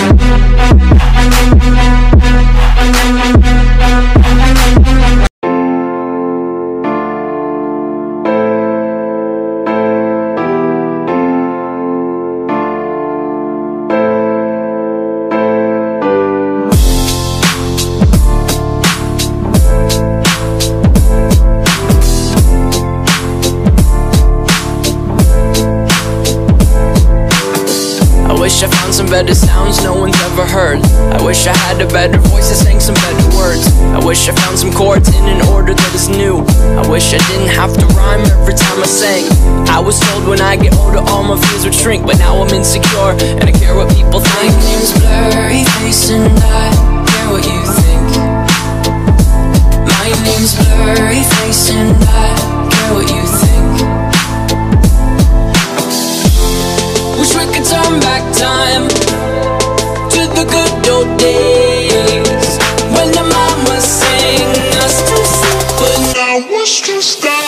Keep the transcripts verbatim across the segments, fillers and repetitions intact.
I wish I found some better sounds no one's ever heard. I wish I had a better voice that sang some better words. I wish I found some chords in an order that is new. I wish I didn't have to rhyme every time I sang. I was told when I get older all my fears would shrink, but now I'm insecure and I care what people think. My name's Blurryface and I care what you think. My name's Blurryface and I care what you think. Wish we could turn back time to the good old days when the mama sang us to sleep, but now we're stressed out.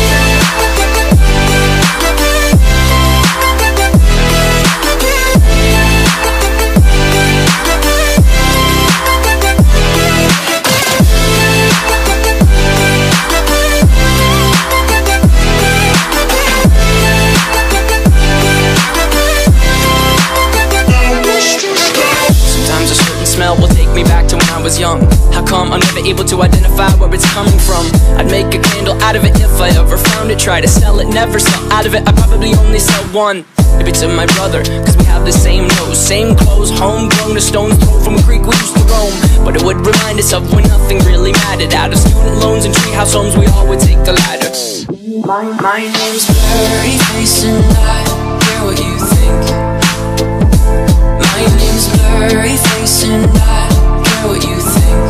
Smell will take me back to when I was young. How come I'm never able to identify where it's coming from? I'd make a candle out of it if I ever found it. Try to sell it, never sell out of it. I probably only sell one. Maybe to my brother, cause we have the same nose, same clothes, homegrown, a stone's throw from a creek we used to roam. But it would remind us of when nothing really mattered. Out of student loans and treehouse homes, we all would take the ladder. My, my name's Blurryface and I care what you think. My name's Blurryface and I care what you think.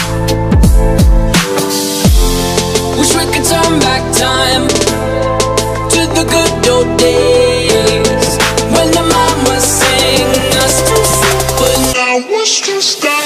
Wish we could turn back time to the good old days when the mama sang us to sleep, but now we're stressed out.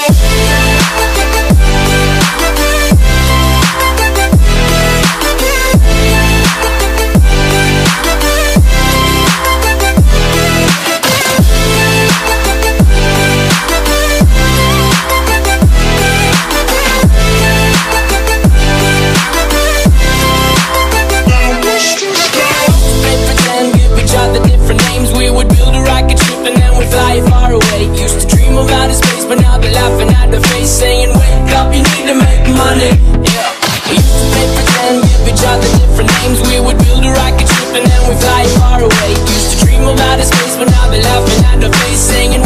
Saying wake up, you need to make money. Yeah, we used to play pretend, give each other different names. We would build a rocket ship and then we fly far away. Used to dream of outer space, but now they're laughing at the face, saying